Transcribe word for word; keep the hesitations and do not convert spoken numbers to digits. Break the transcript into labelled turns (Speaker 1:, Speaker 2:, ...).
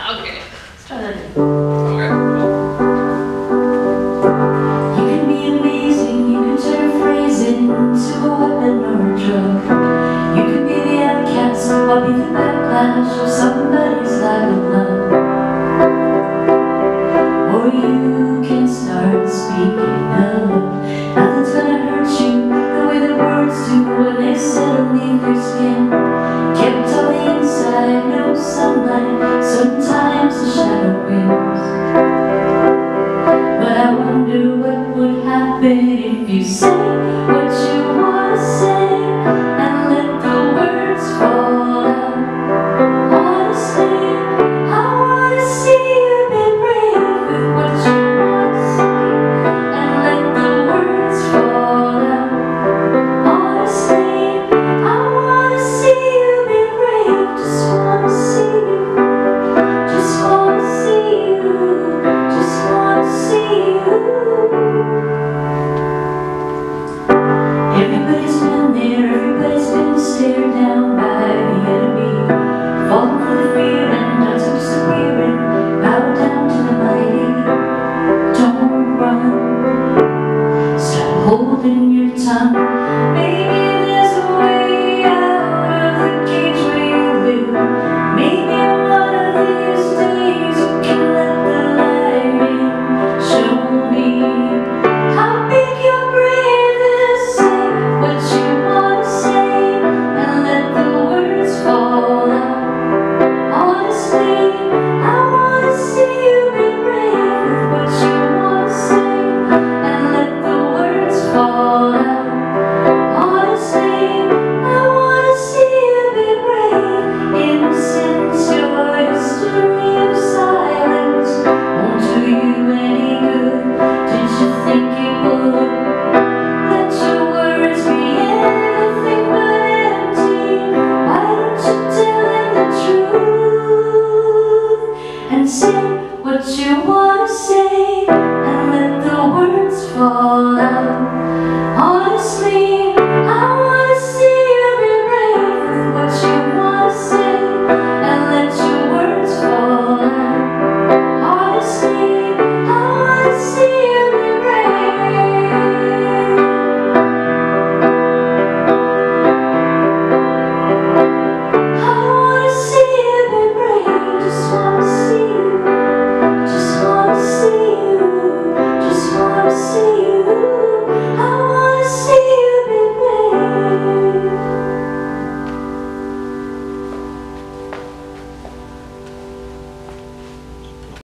Speaker 1: Okay. Let's try that again.
Speaker 2: Okay, cool.
Speaker 3: You can be amazing, you can turn a phrase into a weapon or a drug. You can be the outcast, or be the backlash of somebody's lack of love. Or you can start speaking of nothing's gonna hurt you the way the words do when they settle leave your skin. Kept on the inside, no sunlight, sometimes the shadow wins. But I wonder what would happen if you say what you wanna say and let the words fall out. Honestly, I wanna see you be brave with what you wanna say and let the words fall out. Honestly, I wanna see you be brave, just wanna see you, just wanna see you, just wanna see you. Everybody's been there, everybody's been stared down by the enemy, falling for the fear and not to disappear and bow down to the mighty. Don't run, stop holding your tongue. Maybe there's a way out of the cage where you live. Maybe one of these days you can let the light in. Show me how big your brave is. Say what you wanna say and let the words fall out. Honestly, I wanna see you be brave with what you wanna say and let the words fall out. Honestly, I wanna see you be brave. Innocence, your history of silence won't do you any good. Did you think it would? Let your words be anything but empty. Why don't you tell them the truth and say what you wanna say?